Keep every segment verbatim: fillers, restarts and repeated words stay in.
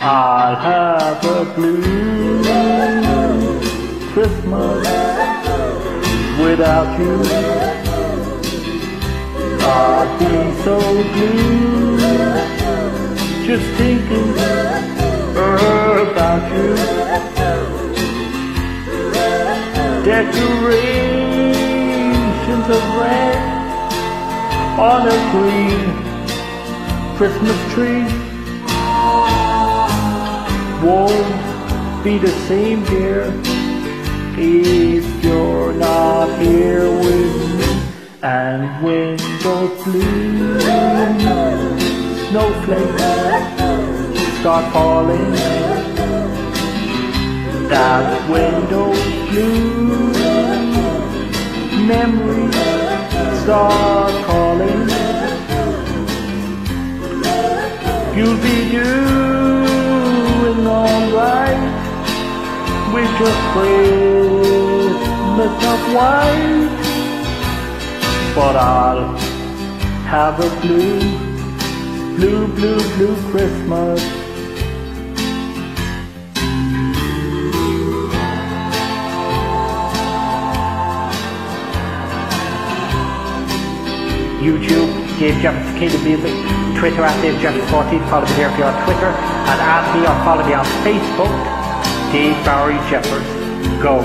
I'll have a blue Christmas without you. I'd be so blue just thinking about you. Decorations of red on a green Christmas tree won't be the same, dear, if you're not here with me. And when those blue snowflakes start falling, that's when those blue memories start calling. You'll be doing alright with your Christmas of white, but I'll have a blue, blue, blue, blue Christmas. YouTube, Dave Jeffers K W B. Twitter at Dave Jeffers fourteen. Follow me there if you're on Twitter, and add me or follow me on Facebook, Dave Barry Jeffers. Go.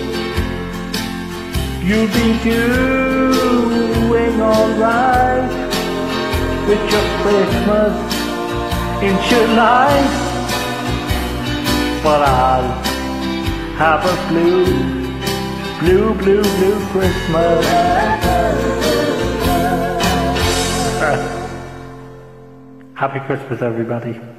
You'll be doing alright with your Christmas in July, but I'll have a blue, blue, blue, blue Christmas. Happy Christmas, everybody.